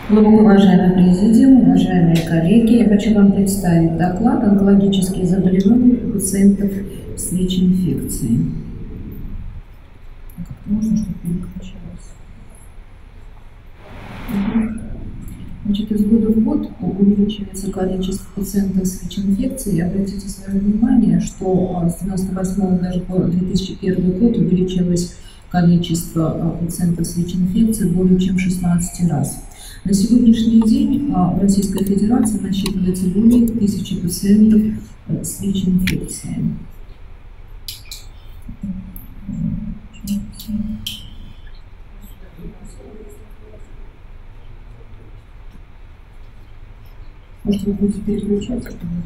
Глубоко уважаемый президиум, уважаемые коллеги, я хочу вам представить доклад «Онкологические заболевания у пациентов с ВИЧ-инфекцией». Можно, чтобы переключалось? Значит, из года в год увеличивается количество пациентов с ВИЧ-инфекцией. Обратите свое внимание, что с 1998 даже по 2001 год увеличилось количество пациентов с ВИЧ-инфекцией более чем 16 раз. На сегодняшний день в Российской Федерации насчитывается более 1000 пациентов с ВИЧ-инфекцией. Может, вы будете переключать?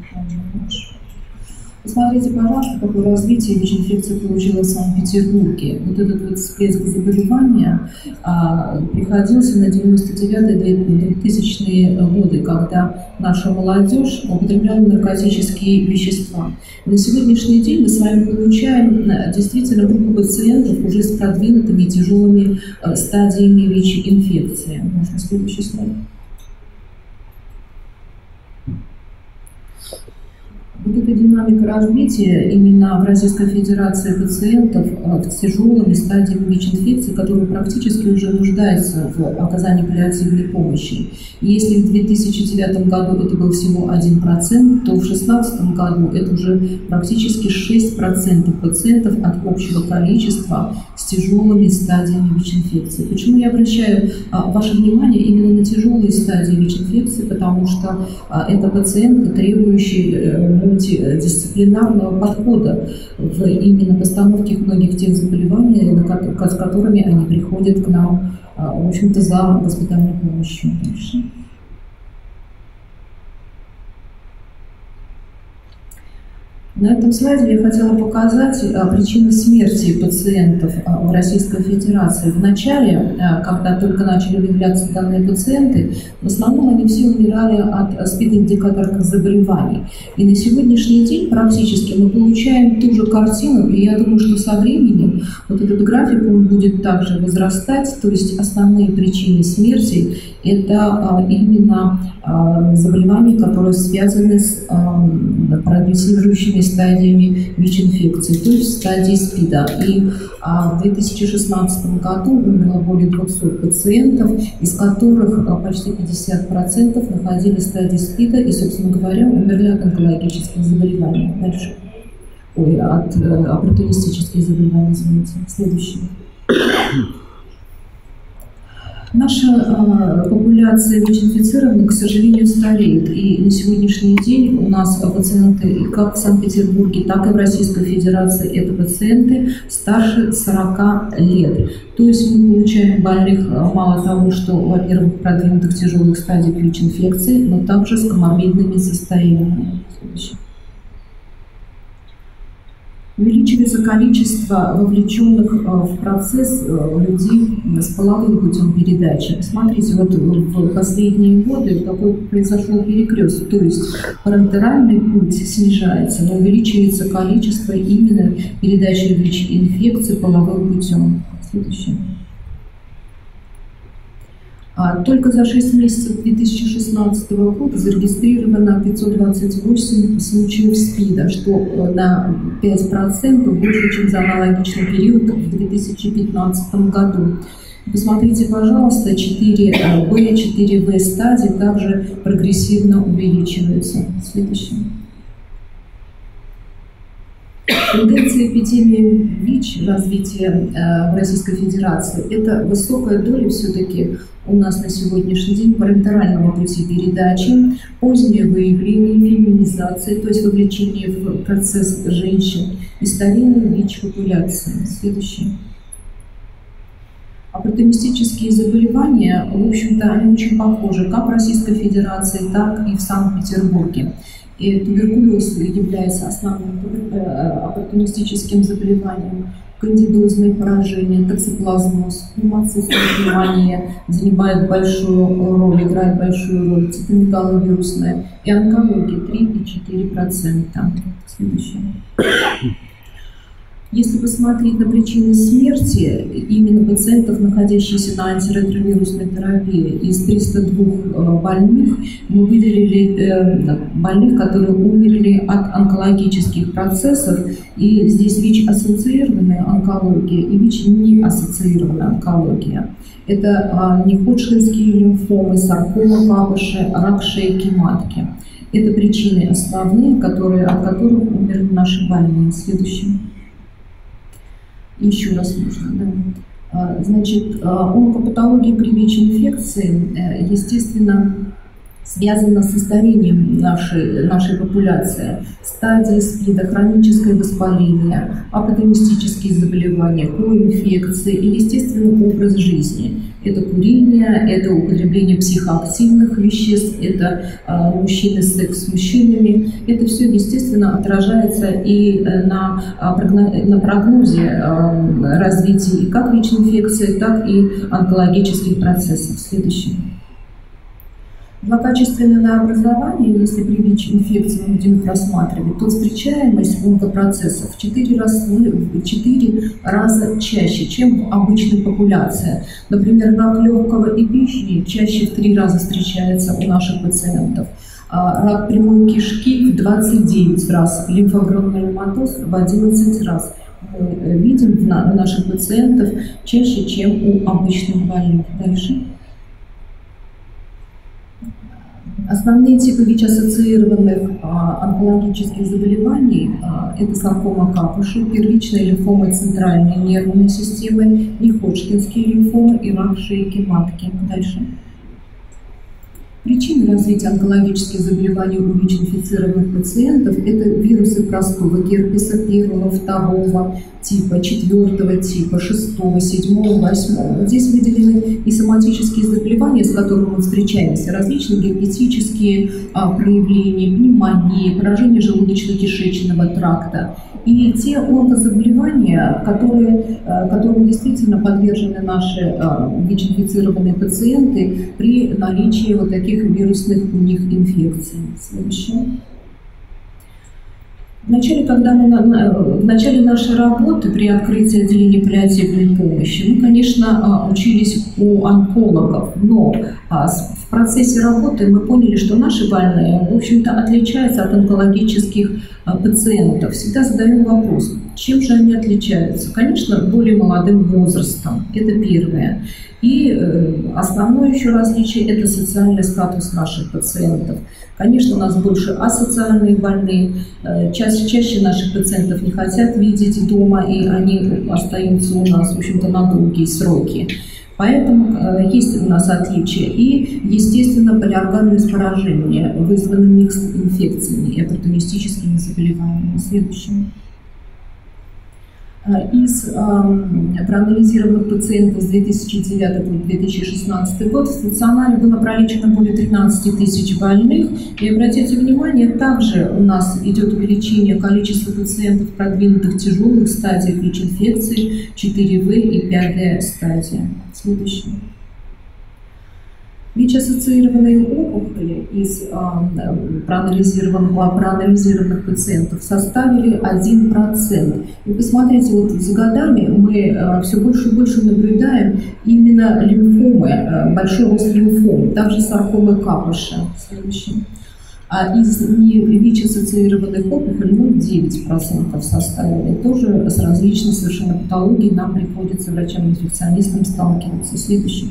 Посмотрите, пожалуйста, какое развитие ВИЧ-инфекция получила в Санкт-Петербурге. Вот этот вот всплеск заболевания приходился на 99-2000-е годы, когда наша молодежь употребляла наркотические вещества. На сегодняшний день мы с вами получаем действительно группу пациентов уже с продвинутыми тяжелыми стадиями ВИЧ-инфекции. Можно следующий слайд. Вот эта динамика развития именно в Российской Федерации пациентов с тяжелыми стадиями ВИЧ-инфекции, которые практически уже нуждаются в оказании паллиативной помощи. И если в 2009 году это был всего 1%, то в 2016 году это уже практически 6% пациентов от общего количества с тяжелыми стадиями ВИЧ-инфекции. Почему я обращаю ваше внимание именно на тяжелые стадии ВИЧ-инфекции? Потому что это пациенты, требующие мультидисциплинарного подхода в именно постановке многих тех заболеваний, с которыми они приходят к нам, в общем-то, за госпитальной помощью. Дальше. На этом слайде я хотела показать причины смерти пациентов в Российской Федерации. В начале, когда только начали выявляться данные пациенты, в основном они все умирали от СПИД-индикаторных заболеваний. И на сегодняшний день практически мы получаем ту же картину, и я думаю, что со временем вот этот график он будет также возрастать, то есть основные причины смерти – это именно заболевания, которые связаны с прогрессирующими стадиями ВИЧ-инфекции, то есть стадии СПИДа. И в 2016 году умерло более 200 пациентов, из которых почти 50% находились в стадии СПИДа и, собственно говоря, умерли от онкологических заболеваний. Дальше. Ой, от оппортунистических заболеваний, извините. Следующий. Наша популяция ВИЧ-инфицированных, к сожалению, стареет. И на сегодняшний день у нас пациенты как в Санкт-Петербурге, так и в Российской Федерации это пациенты старше 40 лет. То есть мы получаем больных мало того, что, во-первых, продвинутых тяжелых стадий ВИЧ-инфекции, но также с коморбидными состояниями. Увеличивается количество вовлеченных в процесс людей с половым путем передачи. Смотрите, вот в последние годы такой произошел перекрест, то есть парентеральный путь снижается, но увеличивается количество именно передачи ВИЧ-инфекции половым путем. Следующее. Только за 6 месяцев 2016 года зарегистрировано 528 случаев СПИДа, что на 5% больше, чем за аналогичный период в 2015 году. Посмотрите, пожалуйста, 4Б, 4В стадии также прогрессивно увеличиваются. Следующее. Тенденция эпидемии ВИЧ, развития в Российской Федерации, это высокая доля все-таки у нас на сегодняшний день парентерального пути передачи, позднее выявление, феминизация, то есть вовлечение в процесс женщин и старение ВИЧ-популяции. Следующее. Оппортунистические заболевания, в общем-то, они очень похожи как в Российской Федерации, так и в Санкт-Петербурге. И туберкулез является основным оппортунистическим заболеванием. Кандидозное поражение, токсоплазмоз, пневмоцистозаболевание занимает большую роль, играет большую роль, цитомегаловирусная и онкология 3,4%. Следующее. Если посмотреть на причины смерти именно пациентов, находящихся на антиретровирусной терапии, из 302 больных мы выделили больных, которые умерли от онкологических процессов, и здесь ВИЧ-ассоциированная онкология и ВИЧ-не-ассоциированная онкология. Это неходжкинские лимфомы, саркома Капыши, рак шейки матки. Это причины основные, от которых умерли наши больные. Следующий. Еще раз нужно, да. Значит, онкопатология при ВИЧ-инфекции, естественно, связана со старением нашей популяции. Стадии СПИДа, хроническое воспаление, аподемистические заболевания, коинфекции и, естественно, образ жизни. Это курение, это употребление психоактивных веществ, это мужчины, секс с мужчинами. Это все, естественно, отражается и на прогнозе развития и как ВИЧ-инфекции, так и онкологических процессов. Следующий. Злокачественное образование, если при ВИЧ-инфекции мы будем их рассматривать, то встречаемость онкопроцессов в 4 раза чаще, чем в обычной популяции. Например, рак легкого и печени чаще в 3 раза встречается у наших пациентов. Рак прямой кишки в 29 раз, лимфогрануломатоз в 11 раз. Мы видим у наших пациентов чаще, чем у обычных больных. Дальше. Основные типы ВИЧ-ассоциированных онкологических заболеваний – это саркома Капыши, первичная лимфома центральной нервной системы, неходжкинские лимфомы и рак шейки матки. Дальше. Причины развития онкологических заболеваний у ВИЧ-инфицированных пациентов – это вирусы простого герпеса 1, 2 типа, 4 типа, 6, 7, 8. Здесь выделены и соматические заболевания, с которыми мы встречаемся, различные герпетические проявления, пневмонии, поражение желудочно-кишечного тракта. И те онкозаболевания, которым действительно подвержены наши ВИЧ-инфицированные пациенты при наличии вот таких вирусных у них инфекций. Следующее. В начале нашей работы при открытии отделения паллиативной помощи мы, конечно, учились у онкологов, но в процессе работы мы поняли, что наши больные, в общем-то, отличаются от онкологических пациентов. Всегда задаем вопрос, чем же они отличаются? Конечно, более молодым возрастом, это первое. И основное еще различие – это социальный статус наших пациентов. Конечно, у нас больше асоциальные больные, чаще наших пациентов не хотят видеть дома, и они остаются у нас, в общем-то, на долгие сроки. Поэтому есть у нас отличия. И, естественно, полиорганное поражение, вызванное микс-инфекциями и оппортунистическими заболеваниями. Следующее. Из проанализированных пациентов с 2009 по 2016 год в стационаре было пролечено более 13 тысяч больных. И обратите внимание, также у нас идет увеличение количества пациентов продвинутых тяжелых стадий ВИЧ-инфекции 4В и 5D стадия. Следующее. ВИЧ-ассоциированные опухоли из проанализированных пациентов составили 1%. И посмотрите, вот за годами мы все больше и больше наблюдаем именно лимфомы, большой рост лимфом, также саркомы Капыши. Следующий. А из ВИЧ-ассоциированных опухолей 9% составили. Тоже с различной совершенно патологией нам приходится врачам-инфекционистам сталкиваться. Следующий.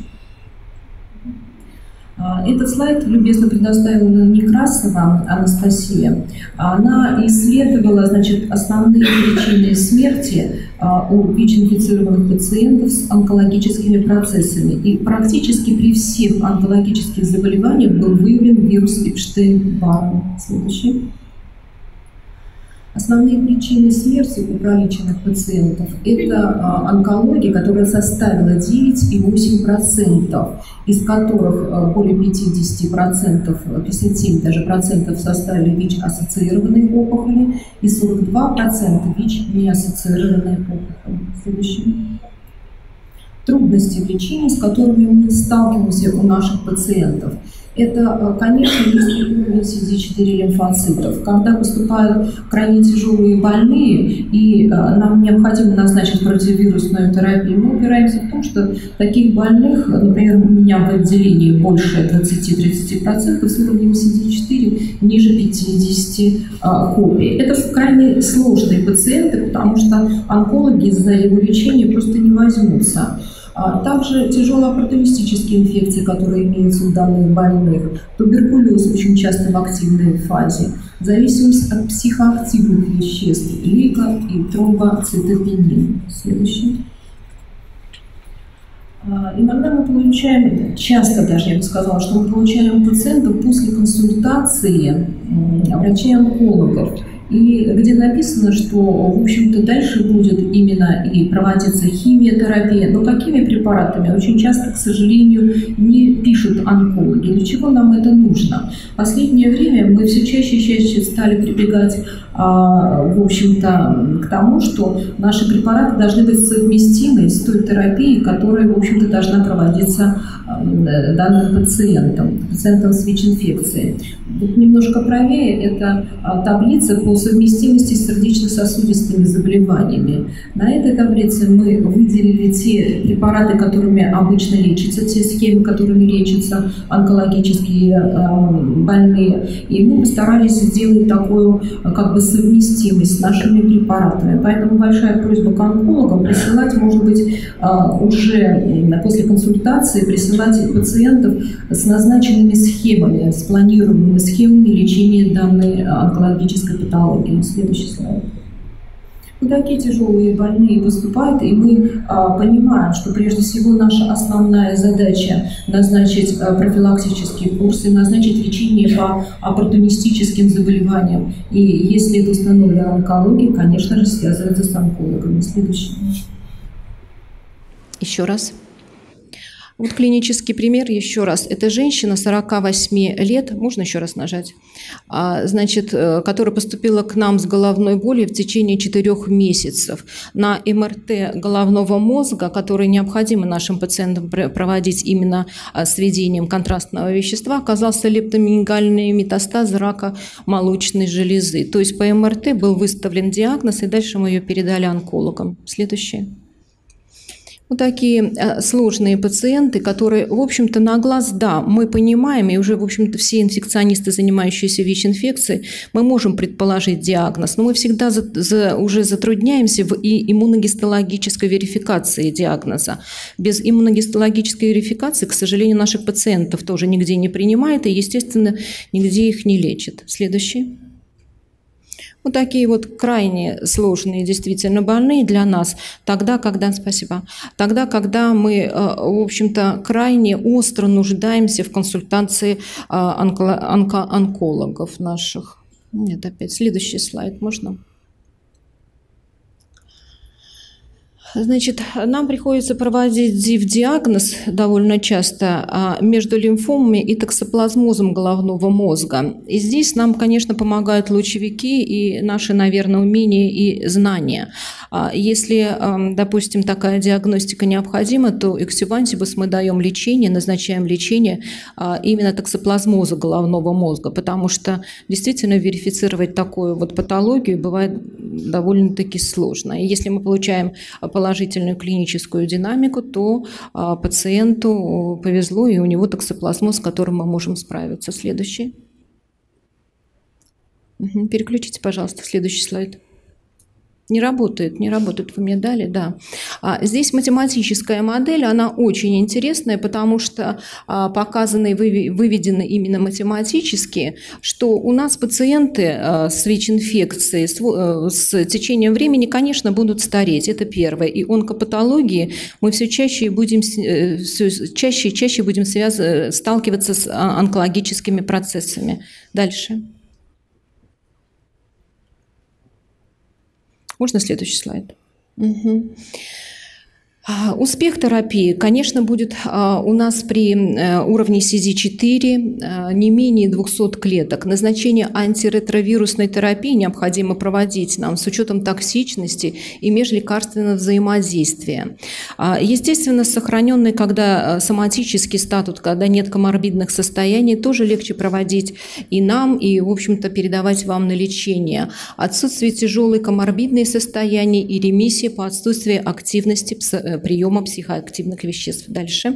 Этот слайд любезно предоставила Некрасова Анастасия. Она исследовала, основные причины смерти у ВИЧ-инфицированных пациентов с онкологическими процессами. И практически при всех онкологических заболеваниях был выявлен вирус Эпштейн-Барр. Следующий. Основные причины смерти у пролеченных пациентов – это онкология, которая составила 9,8%, из которых более 50%, 57% даже процентов составили ВИЧ-ассоциированные опухоли и 42% ВИЧ-неассоциированные опухоли. Следующий. Трудности в лечении, с которыми мы сталкиваемся у наших пациентов. Это, конечно, низкий уровень CD4 лимфоцитов. Когда поступают крайне тяжелые больные, и нам необходимо назначить противовирусную терапию, мы упираемся в том, что таких больных, например, у меня в отделении больше 20-30% с уровнем CD4 ниже 50 копий. Это крайне сложные пациенты, потому что онкологи за его лечение просто не возьмутся. Также тяжелооппортунистические инфекции, которые имеются у данных больных, туберкулез очень часто в активной фазе, зависимость от психоактивных веществ, лика и тромбоцитопенин. Следующий. Иногда мы получаем, часто даже я бы сказала, что мы получаем пациентов после консультации врачей-онкологов, и где написано, что, в общем-то, дальше будет именно и проводиться химиотерапия, но какими препаратами очень часто, к сожалению, не пишут онкологи. Для чего нам это нужно? В последнее время мы все чаще и чаще стали прибегать, в общем-то, к тому, что наши препараты должны быть совместимы с той терапией, которая, в общем-то, должна проводиться данным пациентам с ВИЧ-инфекцией. Вот немножко правее это таблица по совместимости с сердечно-сосудистыми заболеваниями. На этой таблице мы выделили те препараты, которыми обычно лечатся, те схемы, которыми лечатся онкологические больные. И мы постарались сделать такую как бы совместимость с нашими препаратами. Поэтому большая просьба к онкологам присылать, может быть, уже после консультации присылать пациентов с назначенными схемами, с планируемыми схемами лечения данной онкологической патологии. Следующий слайд. Вот такие тяжелые больные поступают, и мы понимаем, что прежде всего наша основная задача назначить профилактические курсы, назначить лечение по оппортунистическим заболеваниям. И если это установлена онкология, конечно же, связывается с онкологами. Следующий. Еще раз. Вот клинический пример, еще раз. Это женщина 48 лет, можно еще раз нажать, значит, которая поступила к нам с головной болью в течение 4 месяцев. На МРТ головного мозга, который необходимо нашим пациентам проводить именно с введением контрастного вещества, оказался лептоменингальный метастаз рака молочной железы. То есть по МРТ был выставлен диагноз, и дальше мы ее передали онкологам. Следующее. Вот такие сложные пациенты, которые, в общем-то, на глаз, да, мы понимаем, и уже, в общем-то, все инфекционисты, занимающиеся ВИЧ-инфекцией, мы можем предположить диагноз, но мы всегда уже затрудняемся в иммуногистологической верификации диагноза. Без иммуногистологической верификации, к сожалению, наших пациентов тоже нигде не принимают, и, естественно, нигде их не лечат. Следующий. Вот такие вот крайне сложные, действительно больные для нас, тогда, когда мы, в общем-то, крайне остро нуждаемся в консультации онкологов наших. Нет, опять следующий слайд, можно? Значит, нам приходится проводить диагноз довольно часто между лимфомами и токсоплазмозом головного мозга. И здесь нам, конечно, помогают лучевики и наши, наверное, умения и знания. Если, допустим, такая диагностика необходима, то эксювантибус мы даем лечение, назначаем лечение именно токсоплазмоза головного мозга, потому что действительно верифицировать такую вот патологию бывает довольно-таки сложно. И если мы получаем положительную клиническую динамику, то пациенту повезло, и у него токсоплазмоз, с которым мы можем справиться. Следующий. Переключите, пожалуйста, в следующий слайд. Не работает, вы мне дали, да. Здесь математическая модель, она очень интересная, потому что показаны и выведены именно математически, что у нас пациенты с ВИЧ-инфекцией с течением времени, конечно, будут стареть, это первое. И онкопатологии мы все чаще будем сталкиваться с онкологическими процессами. Дальше. Можно следующий слайд? Угу. Успех терапии, конечно, будет у нас при уровне CD4 не менее 200 клеток. Назначение антиретровирусной терапии необходимо проводить нам с учетом токсичности и межлекарственного взаимодействия. Естественно, сохраненный, когда соматический статус, когда нет коморбидных состояний, тоже легче проводить и нам, и, в общем-то, передавать вам на лечение. Отсутствие тяжелой коморбидной состояния и ремиссия по отсутствию активности приема психоактивных веществ. Дальше.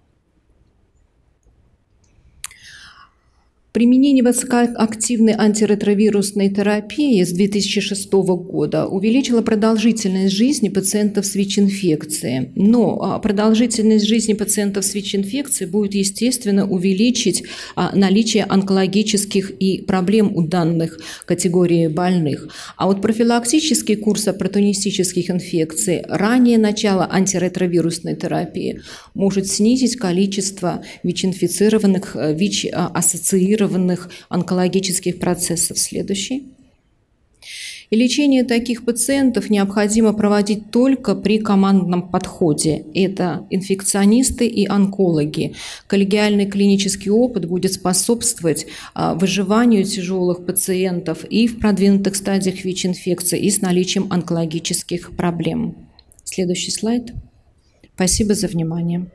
Применение высокоактивной антиретровирусной терапии с 2006 года увеличило продолжительность жизни пациентов с ВИЧ-инфекцией. Но продолжительность жизни пациентов с ВИЧ-инфекцией будет, естественно, увеличить наличие онкологических и проблем у данных категории больных. А вот профилактический курс оппортунистических инфекций, раннее начало антиретровирусной терапии может снизить количество ВИЧ-инфицированных, ВИЧ-ассоциированных онкологических процессов. Следующий. И лечение таких пациентов необходимо проводить только при командном подходе. Это инфекционисты и онкологи. Коллегиальный клинический опыт будет способствовать выживанию тяжелых пациентов и в продвинутых стадиях ВИЧ-инфекции, и с наличием онкологических проблем. Следующий слайд. Спасибо за внимание.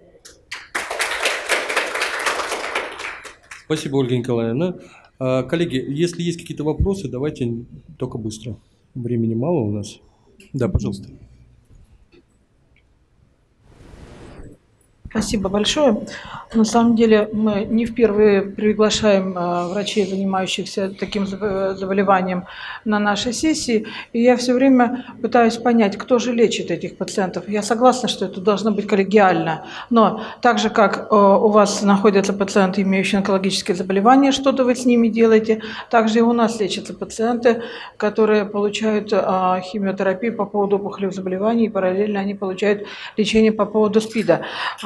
Спасибо, Ольга Николаевна. Коллеги, если есть какие-то вопросы, давайте только быстро. Времени мало у нас. Да, пожалуйста. Спасибо большое. На самом деле мы не впервые приглашаем врачей, занимающихся таким заболеванием, на наши сессии. И я все время пытаюсь понять, кто же лечит этих пациентов. Я согласна, что это должно быть коллегиально. Но так же, как у вас находятся пациенты, имеющие онкологические заболевания, что-то вы с ними делаете, также и у нас лечатся пациенты, которые получают химиотерапию по поводу опухолевых заболеваний, и параллельно они получают лечение по поводу СПИДа.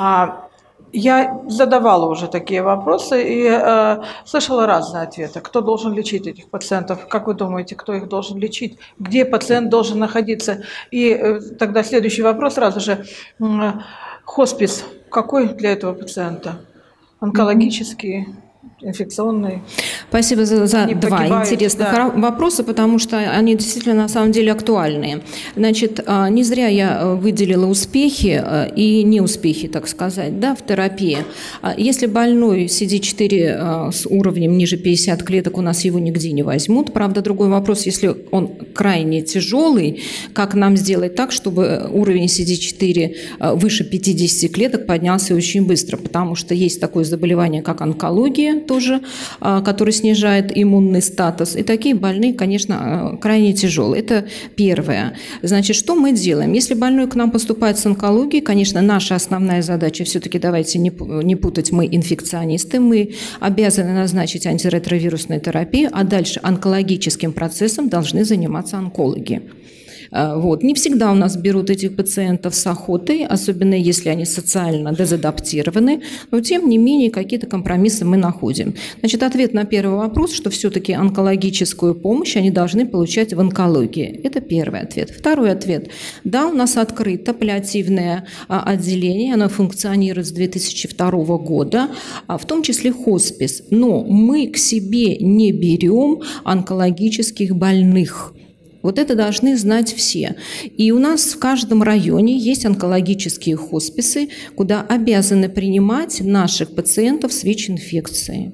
Я задавала уже такие вопросы и слышала разные ответы. Кто должен лечить этих пациентов? Как вы думаете, кто их должен лечить? Где пациент должен находиться? И тогда следующий вопрос сразу же. Хоспис какой для этого пациента? Онкологический? Инфекционный. Спасибо за два интересных вопроса, потому что они действительно на самом деле актуальные. Значит, не зря я выделила успехи и неуспехи, так сказать, да, в терапии. Если больной CD4 с уровнем ниже 50 клеток, у нас его нигде не возьмут. Правда, другой вопрос, если он крайне тяжелый, как нам сделать так, чтобы уровень CD4 выше 50 клеток поднялся очень быстро, потому что есть такое заболевание, как онкология, тоже, который снижает иммунный статус. И такие больные, конечно, крайне тяжелые. Это первое. Значит, что мы делаем? Если больной к нам поступает с онкологией, конечно, наша основная задача, все-таки давайте не путать, мы инфекционисты, мы обязаны назначить антиретровирусную терапию, а дальше онкологическим процессом должны заниматься онкологи. Вот. Не всегда у нас берут этих пациентов с охотой, особенно если они социально дезадаптированы, но тем не менее какие-то компромиссы мы находим. Значит, ответ на первый вопрос, что все-таки онкологическую помощь они должны получать в онкологии. Это первый ответ. Второй ответ. Да, у нас открыто паллиативное отделение, оно функционирует с 2002 года, в том числе хоспис, но мы к себе не берем онкологических больных. Вот это должны знать все. И у нас в каждом районе есть онкологические хосписы, куда обязаны принимать наших пациентов с ВИЧ-инфекцией.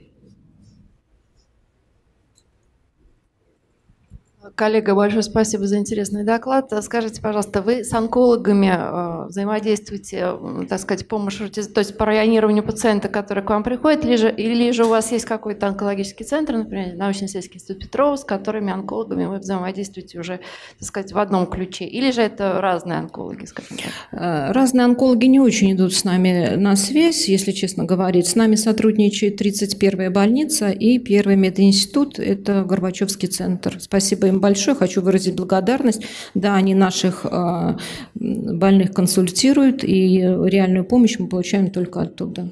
Коллега, большое спасибо за интересный доклад. Скажите, пожалуйста, вы с онкологами взаимодействуете, так сказать, то есть по районированию пациента, который к вам приходит, или же у вас есть какой-то онкологический центр, например, научно-исследовательский институт Петрова, с которыми онкологами вы взаимодействуете уже, так сказать, в одном ключе, или же это разные онкологи, скажем так? Разные онкологи не очень идут с нами на связь, если честно говорить. С нами сотрудничает 31-я больница и Первый мединститут, это Горбачевский центр. Спасибо им большое, хочу выразить благодарность. Да, они наших больных консультируют, и реальную помощь мы получаем только оттуда.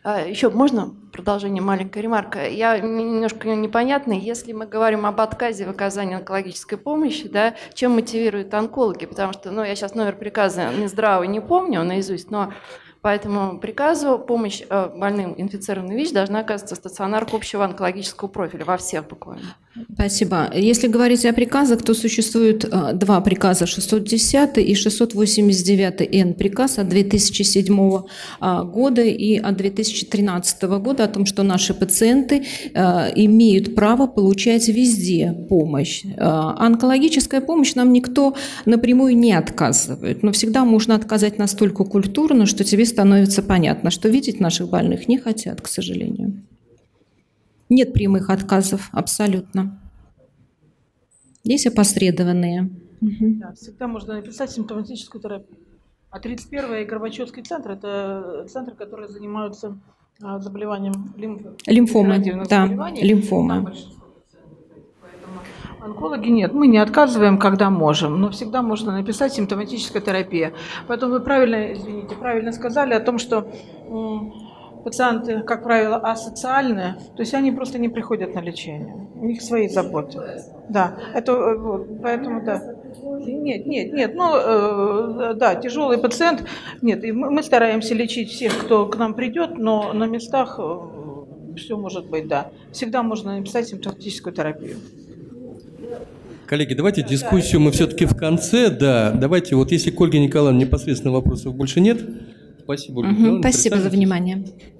Еще можно продолжение, маленькая ремарка? Я немножко непонятна. Если мы говорим об отказе в оказании онкологической помощи, да, чем мотивируют онкологи? Потому что, я сейчас номер приказа Минздрава не помню наизусть, но по этому приказу помощь больным инфицированным ВИЧ должна оказываться в стационарах общего онкологического профиля, во всех буквально. Спасибо. Если говорить о приказах, то существует два приказа, 610 и 689 Н приказ от 2007 года и от 2013 года о том, что наши пациенты имеют право получать везде помощь. Онкологическая помощь нам никто напрямую не отказывает, но всегда можно отказать настолько культурно, что тебе становится понятно, что видеть наших больных не хотят, к сожалению. Нет прямых отказов, абсолютно. Есть опосредованные. Да, всегда можно написать симптоматическую терапию. А 31-й Горбачевский центр – это центр, который занимается заболеванием Лимфомы, да, заболеваний. лимфомы. Поэтому онкологи нет, мы не отказываем, когда можем, но всегда можно написать симптоматическая терапия. Поэтому вы правильно сказали о том, что пациенты, как правило, асоциальные, то есть они просто не приходят на лечение, у них свои заботы. Да, это вот, поэтому да. Нет, да, тяжелый пациент, нет, и мы стараемся лечить всех, кто к нам придет, но на местах все может быть, да. Всегда можно написать симптоматическую терапию. Коллеги, давайте дискуссию мы все-таки в конце, да. Давайте, вот если к Ольге Николаевне непосредственно вопросов больше нет. Спасибо, Ольга Николаевна. Спасибо за внимание.